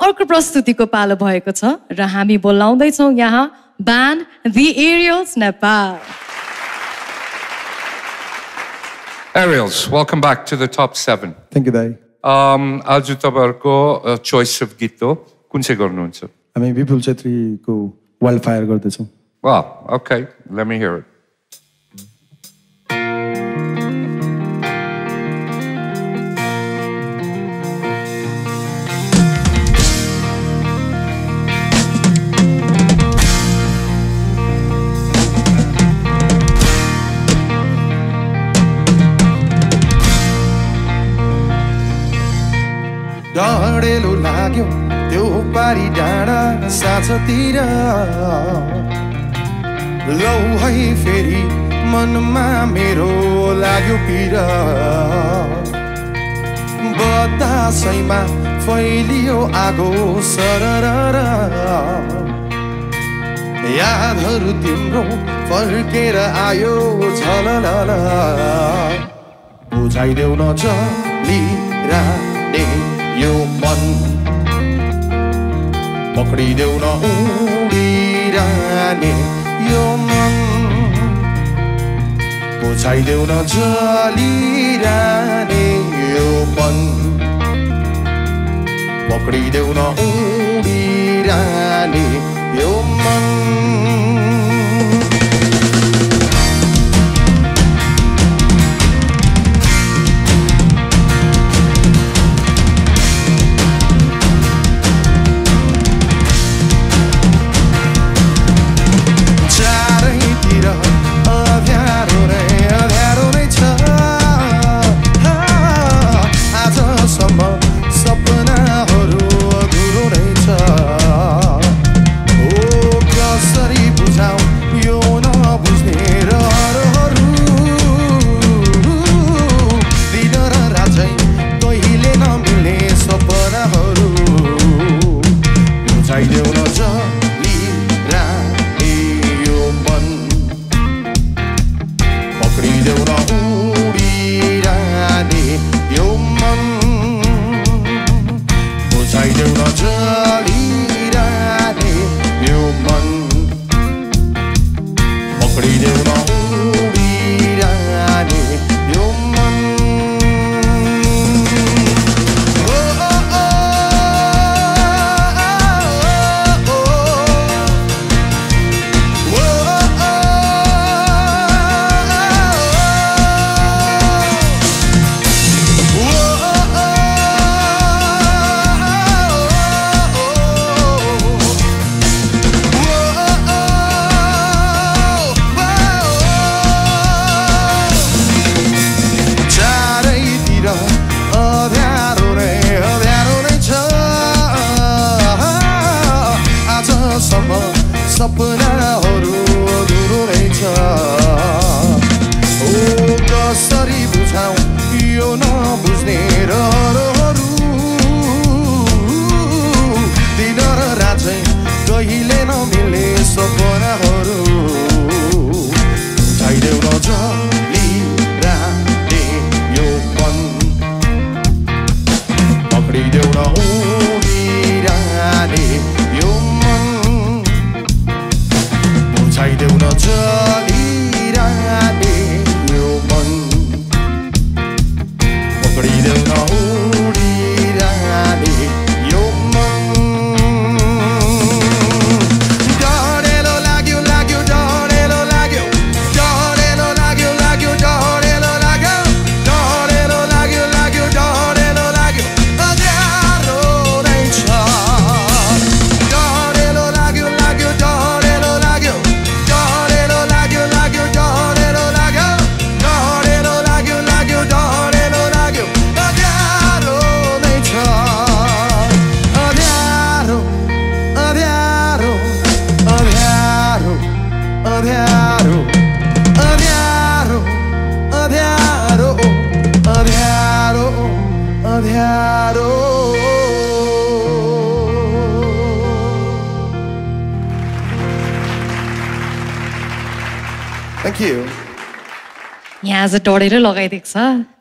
अर्को प्रस्तुतिको पालो भएको छ र हामी बोलाउँदै छौं यहाँ band The Aerials Nepal. Aerials, welcome back to the top 7. Thank you, Dai. आज तपाईहरुको choice of गीत हो कुन चाहिँ गर्नुहुन्छ? हामी विपुल छेत्रीको Wildfire गर्दैछौं. Wow, okay, let me hear it. डढेलो लाग्यो त्यो पारी डाँडा साँझतिर लौ है फेरि मनमा मेरो लाग्यो पीर बतासैमा फैलियो आगो सरर यादहरू तिम्रो फर्केर आयो झललल बुझाइदेऊ न चलिरहने यो मन पक्रिदेऊ न उडिरहने यो मन बुझाइदेऊ न चलिरहने यो मन पक्रिदेऊ न उडिरहने यो मन सपनाहरू अधुरो रहेछ ओ कसरी बुझाऊ यो नबुझ्ने रहरहरू दिन र रात चाहिँ कहिले नमिल्ने सपनाहरू बुझाइदेऊ न चलिरहने यो मन पक्रिदेऊ न उडिरहने यो मन बुझाइदेऊ न चलिरहने यो मन पक्रिदेऊ न उडिरहने यो मन डढेलो लाग्यो लाग्यो डढेलो लाग्यो डढेलो लाग्यो लाग्यो डढेलो लाग्यो डढेलो लाग्यो लाग्यो डढेलो लाग्यो अँध्यारो नै छ डढेलो लाग्यो लाग्यो डढेलो लाग्यो डढेलो लाग्यो लाग्यो डढेलो लाग्यो डढेलो लाग्यो लाग्यो डढेलो लाग्यो अँध्यारो नै छ अँध्यारो अँध्यारो अँध्यारो अँध्यारो अँध्यारो अँध्यारो अँध्यारो अँध्यारो Thank you. यहाँ आज डढेर लगाइदिएको छ